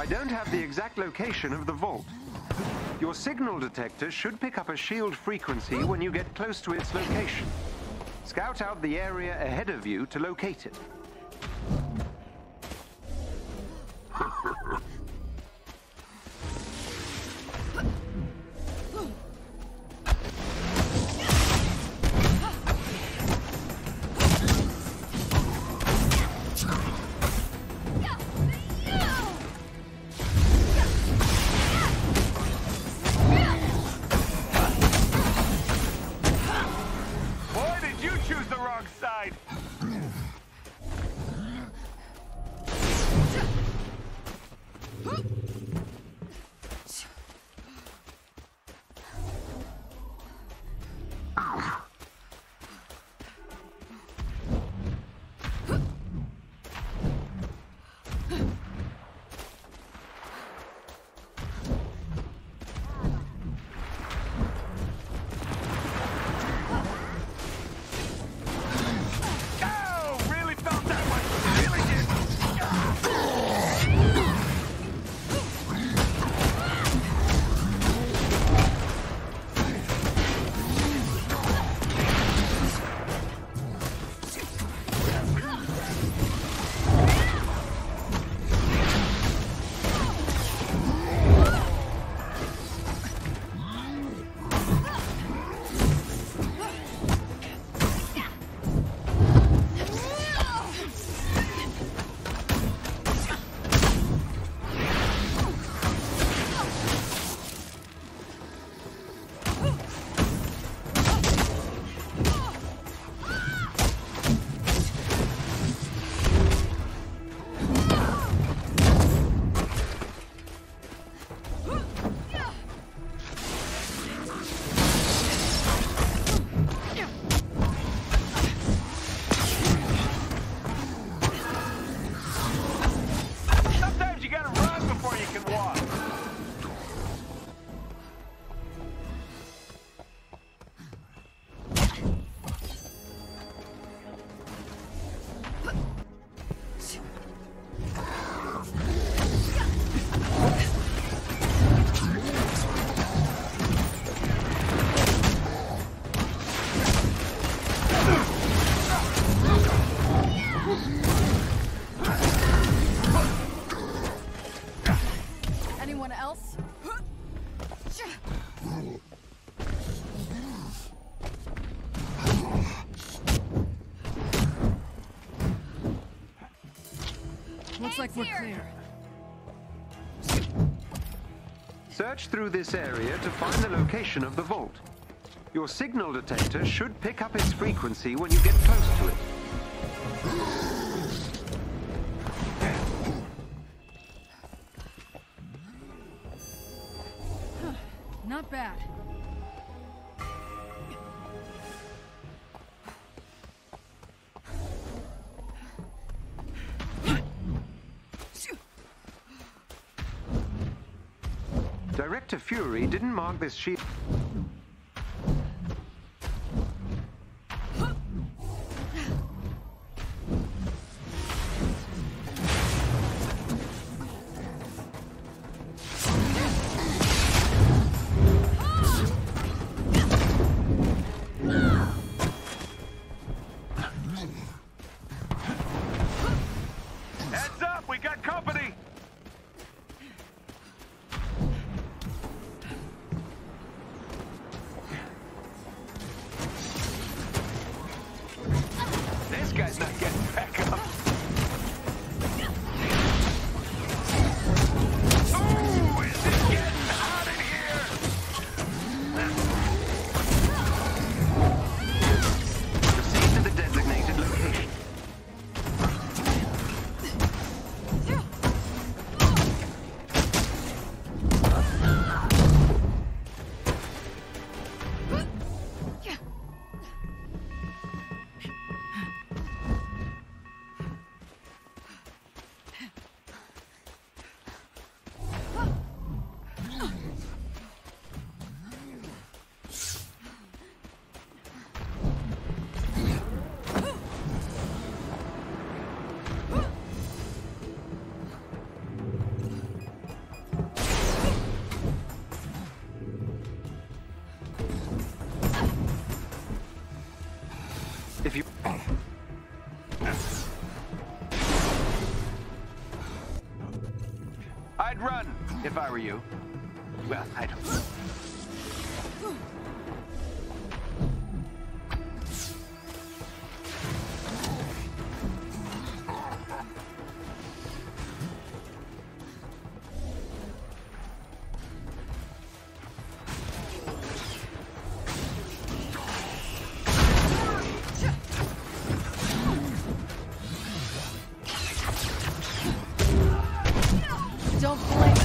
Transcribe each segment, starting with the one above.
don't have the exact location of the vault. Your signal detector should pick up a shield frequency when you get close to its location. Scout out the area ahead of you to locate it. Looks like we're clear. Search through this area to find the location of the vault. Your signal detector should pick up its frequency when you get close to it. Not bad. Director Fury didn't mark this shield. Heads up, we got company! If you... I'd run if I were you. Well, I don't know. Don't blink.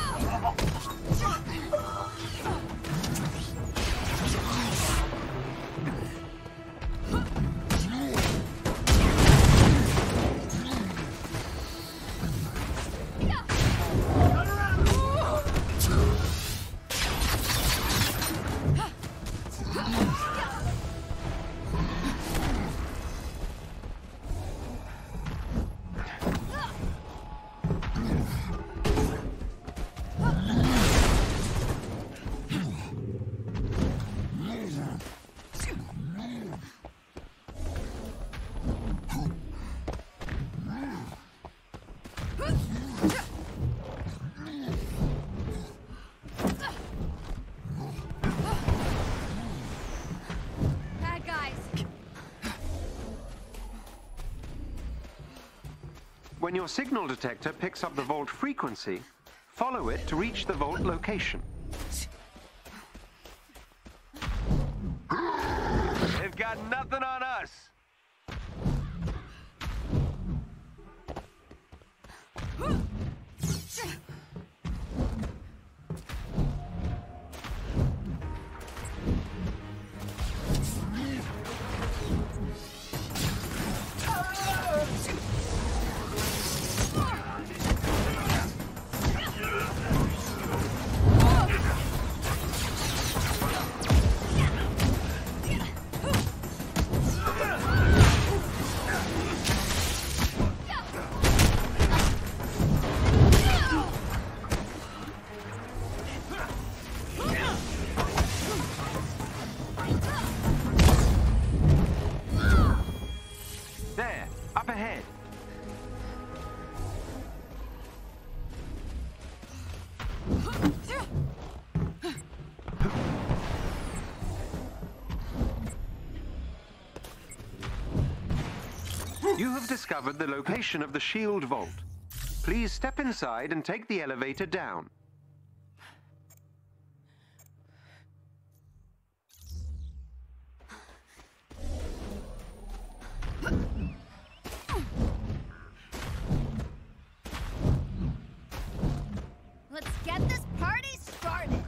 When your signal detector picks up the vault frequency, follow it to reach the vault location. They've got nothing on us. There, up ahead. You have discovered the location of the shield vault. Please step inside and take the elevator down. Let's get this party started.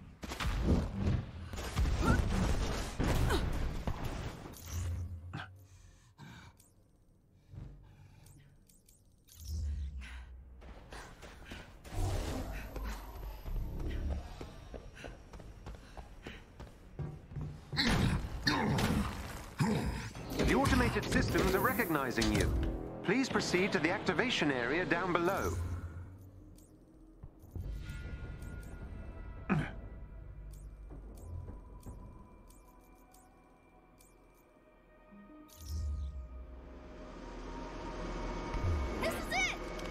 The automated systems are recognizing you. Please proceed to the activation area down below. This is it!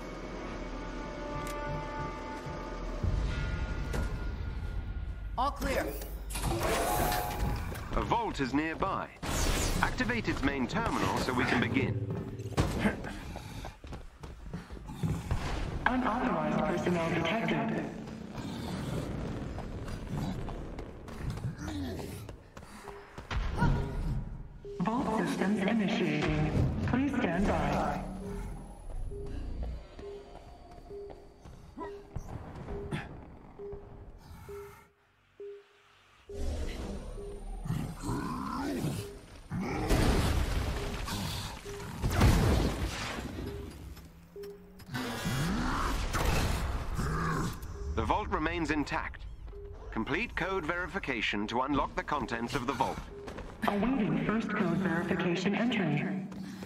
All clear. A vault is nearby. Activate its main terminal so we can begin. Unauthorized personnel detected. Vault systems initiating. Please stand by. The vault remains intact. Complete code verification to unlock the contents of the vault. Awaiting first code verification entry.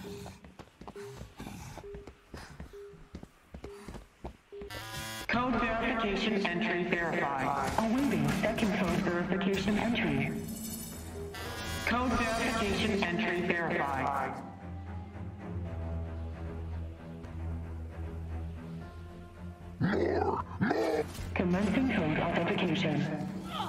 Code verification entry verified. Awaiting second code verification entry. Code verification entry verified. Commencing code authentication.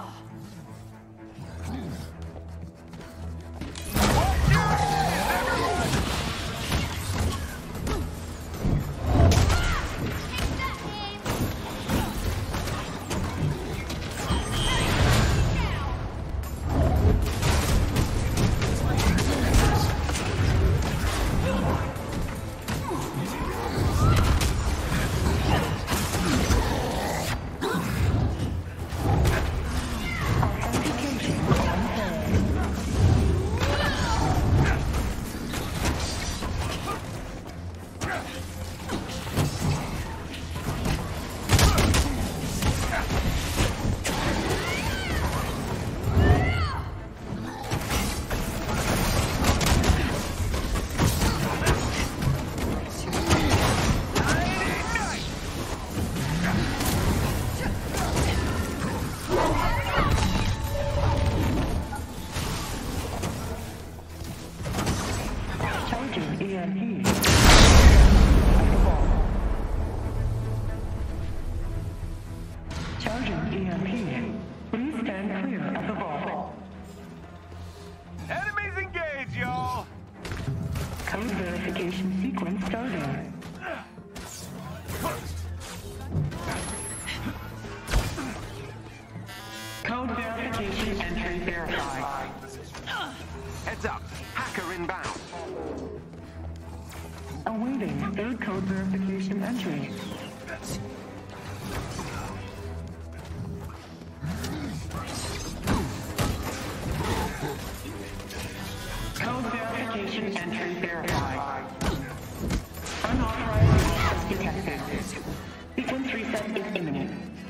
Heads up. Hacker inbound. Awaiting third code verification entry. Code verification entry verified. Unauthorized access detected. Sequence reset is imminent.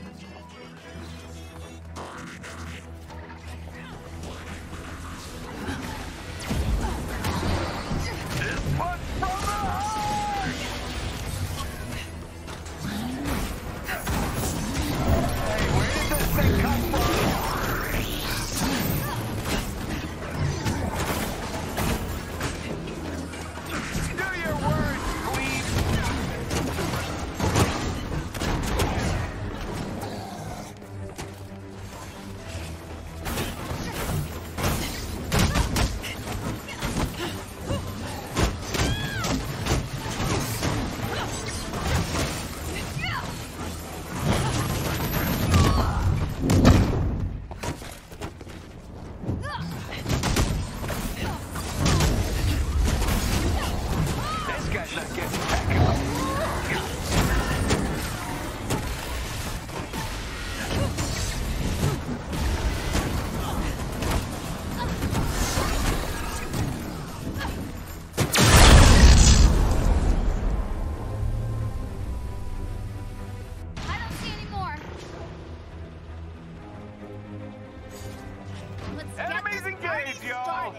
Enemies engaged, y'all!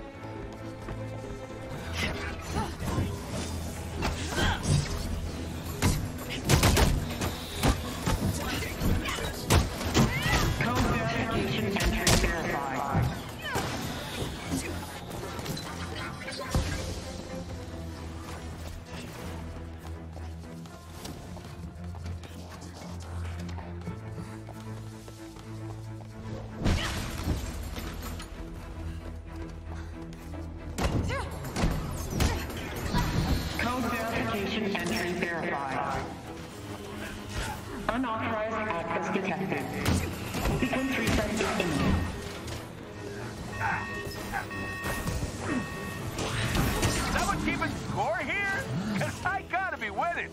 Code verification entry verified. Code verification entry verified. Unauthorized access detected. Sequence reset is imminent. Someone keeping score here? Cause I gotta be winning.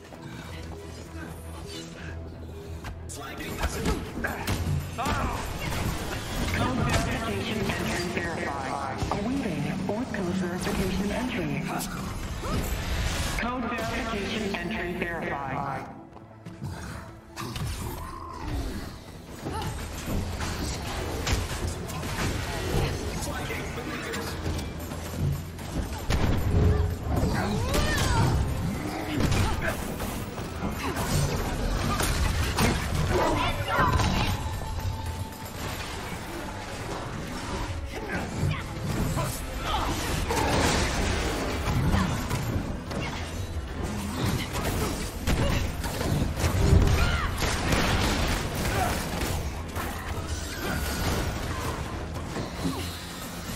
Code verification entry verified. Awaiting fourth code verification entry. Code verification entry verified.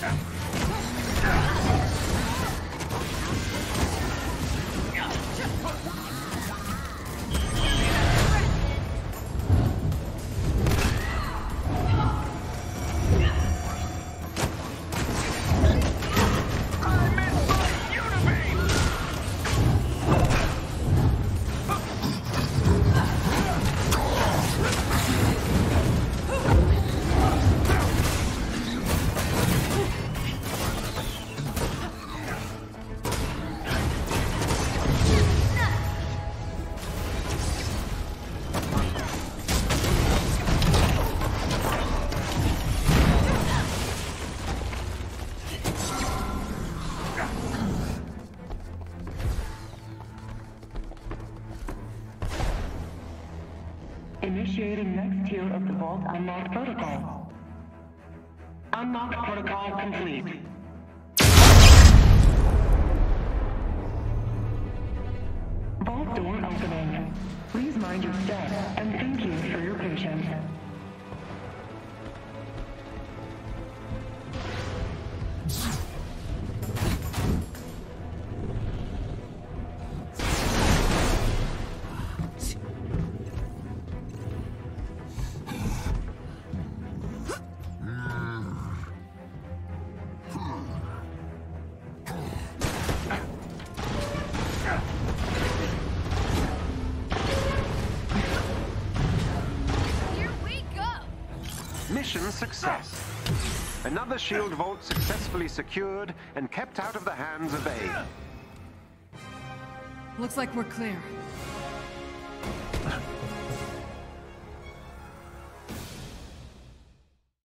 Initiating next tier of the Vault Unlocked Protocol. Unlocked protocol complete. Vault door opening. Please mind your step and thank you for your patience. Mission success. Another shield vault successfully secured and kept out of the hands of A. Looks like we're clear.